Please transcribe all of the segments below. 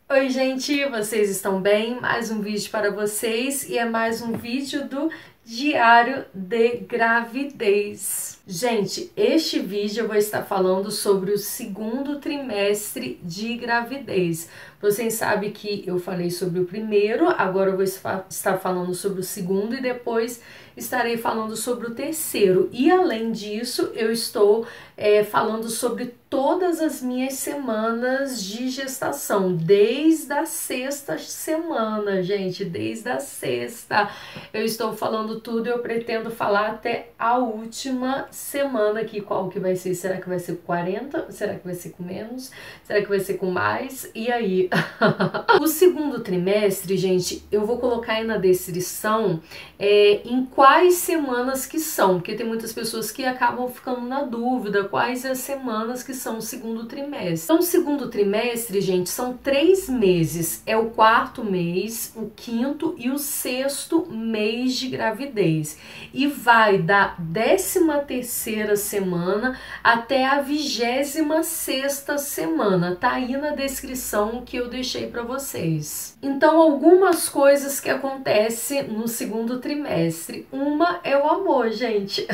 Oi, gente, vocês estão bem? Mais um vídeo para vocês e é mais um vídeo do Diário de Gravidez. Gente, este vídeo eu vou estar falando sobre o segundo trimestre de gravidez. Vocês sabem que eu falei sobre o primeiro, agora eu vou estar falando sobre o segundo e depois estarei falando sobre o terceiro. E além disso, eu estou falando sobre todas as minhas semanas de gestação, desde a sexta semana, gente, desde a sexta. Eu estou falando tudo e eu pretendo falar até a última semana aqui, qual que vai ser? Será que vai ser 40? Será que vai ser com menos? Será que vai ser com mais? E aí? O segundo trimestre, gente, eu vou colocar aí na descrição em quais semanas que são, porque tem muitas pessoas que acabam ficando na dúvida quais as semanas que são o segundo trimestre. Então, o segundo trimestre, gente, são 3 meses. É o quarto mês, o quinto e o sexto mês de gravidez. E vai da 13ª semana até a 26ª semana. Tá aí na descrição que eu deixei para vocês. Então, algumas coisas que acontecem no segundo trimestre. Uma é o amor, gente.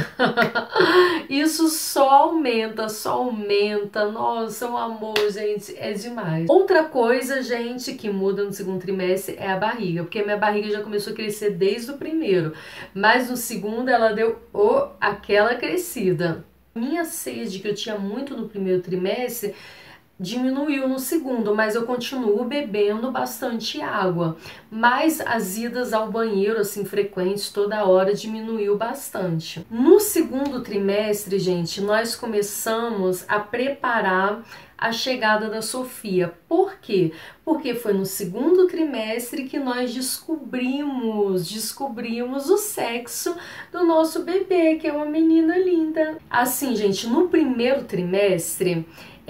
Isso só aumenta, só aumenta. Nossa, o amor, gente, é demais. Outra coisa, gente, que muda no segundo trimestre é a barriga, porque minha barriga já começou a crescer desde o primeiro, mas no segundo ela deu aquela crescida. Minha sede, que eu tinha muito no primeiro trimestre, diminuiu no segundo, mas eu continuo bebendo bastante água. Mas as idas ao banheiro, assim, frequentes, toda hora, diminuiu bastante. No segundo trimestre, gente, nós começamos a preparar a chegada da Sofia. Por quê? Porque foi no segundo trimestre que nós descobrimos o sexo do nosso bebê, que é uma menina linda. Assim, gente, no primeiro trimestre,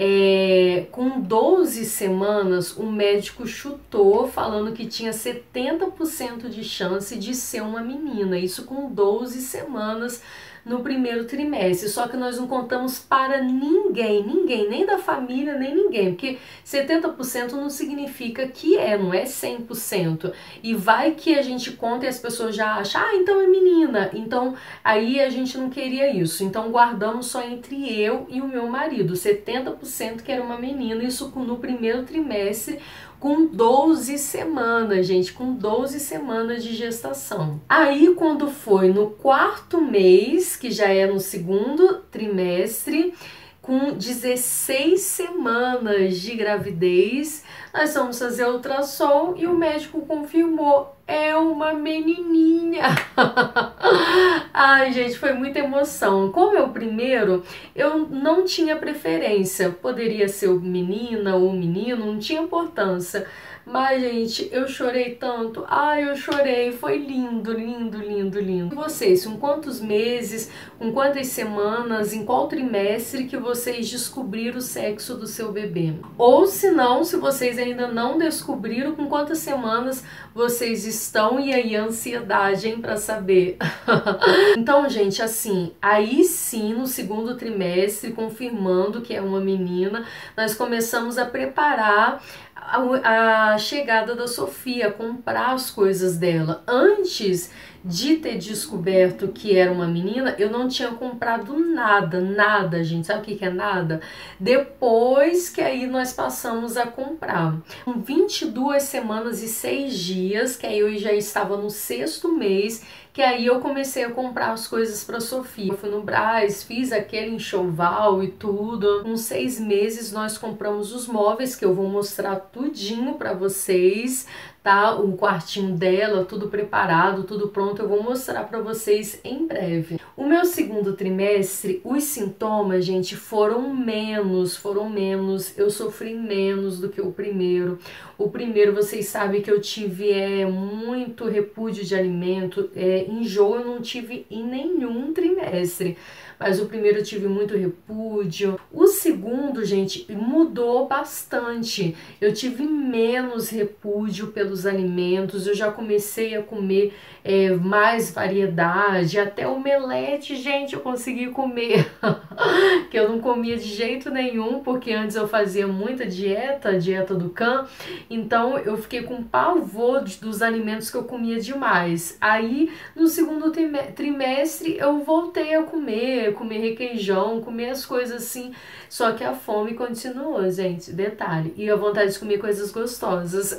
com 12 semanas, o médico chutou falando que tinha 70% de chance de ser uma menina. Isso com 12 semanas no primeiro trimestre. Só que nós não contamos para ninguém, nem da família, nem ninguém, porque 70% não significa que não é 100%. E vai que a gente conta e as pessoas já acham, então é menina. Então aí a gente não queria isso. Então guardamos só entre eu e o meu marido, 70% que era uma menina, isso no primeiro trimestre, com 12 semanas, gente, com 12 semanas de gestação. Aí, quando foi no quarto mês, que já é no segundo trimestre, com 16 semanas de gravidez, nós fomos fazer ultrassom e o médico confirmou, é uma menininha. Ai, gente, foi muita emoção. Como é o primeiro, eu não tinha preferência. Poderia ser menina ou menino, não tinha importância. Mas, gente, eu chorei tanto. Ai, eu chorei. Foi lindo, lindo, lindo, lindo. E vocês, com quantos meses, com quantas semanas, em qual trimestre que vocês descobriram o sexo do seu bebê? Ou se não, se vocês ainda não descobriram, com quantas semanas vocês estão, e aí a ansiedade, hein, pra saber. Então, gente, assim, aí sim, no segundo trimestre, confirmando que é uma menina, nós começamos a preparar a chegada da Sofia, comprar as coisas dela. Antes de ter descoberto que era uma menina, eu não tinha comprado nada, gente. Sabe o que é nada? Depois que aí nós passamos a comprar. Com 22 semanas e 6 dias, que aí eu já estava no sexto mês, que aí eu comecei a comprar as coisas para Sofia. Eu fui no Brás, fiz aquele enxoval e tudo. Com 6 meses nós compramos os móveis, que eu vou mostrar tudinho para vocês, tá? O quartinho dela, tudo preparado, tudo pronto, eu vou mostrar para vocês em breve. O meu segundo trimestre, os sintomas, gente, foram menos, eu sofri menos do que o primeiro. O primeiro, vocês sabem que eu tive muito repúdio de alimento, enjoo eu não tive em nenhum trimestre. mas o primeiro eu tive muito repúdio. O segundo, gente, mudou bastante. Eu tive menos repúdio pelos alimentos, eu já comecei a comer mais variedade, até omelete, gente, eu consegui comer, que eu não comia de jeito nenhum, porque antes eu fazia muita dieta do Can, então eu fiquei com pavor dos alimentos que eu comia demais. Aí, no segundo trimestre, eu voltei a comer requeijão, comer as coisas assim, só que a fome continuou, gente, detalhe, e a vontade de comer coisas gostosas.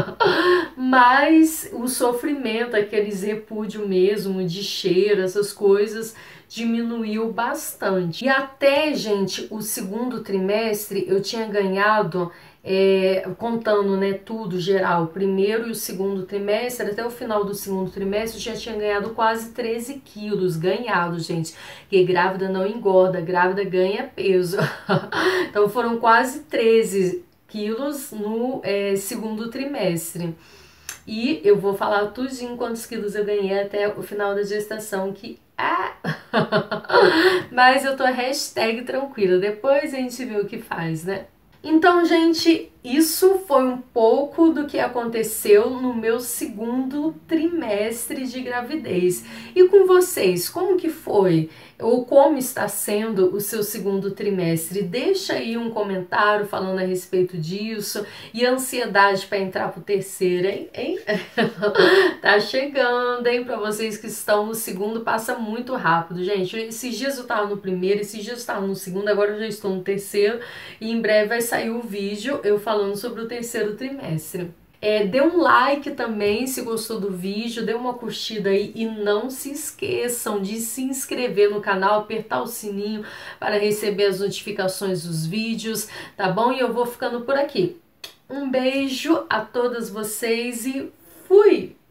Mas o sofrimento, aqueles repúdio mesmo, de cheiro, essas coisas, diminuiu bastante. E até, gente, o segundo trimestre eu tinha ganhado, contando, né, tudo geral, o primeiro e o segundo trimestre, até o final do segundo trimestre eu já tinha ganhado quase 13 quilos, ganhado, gente, porque grávida não engorda, grávida ganha peso. Então foram quase 13 quilos no segundo trimestre. E eu vou falar tudinho quantos quilos eu ganhei até o final da gestação, que mas eu tô hashtag tranquila, depois a gente vê o que faz, né? Então, gente, isso foi um pouco do que aconteceu no meu segundo trimestre de gravidez. E com vocês, como que foi? Ou como está sendo o seu segundo trimestre? Deixa aí um comentário falando a respeito disso. E a ansiedade para entrar pro terceiro, hein? Tá chegando, hein? Para vocês que estão no segundo, passa muito rápido, gente. Esses dias eu tava no primeiro, esses dias eu tava no segundo, agora eu já estou no terceiro. E em breve vai sair o vídeo eu falando sobre o terceiro trimestre. Dê um like também se gostou do vídeo, dê uma curtida aí e não se esqueçam de se inscrever no canal, apertar o sininho para receber as notificações dos vídeos, tá bom? E eu vou ficando por aqui. Um beijo a todas vocês e fui!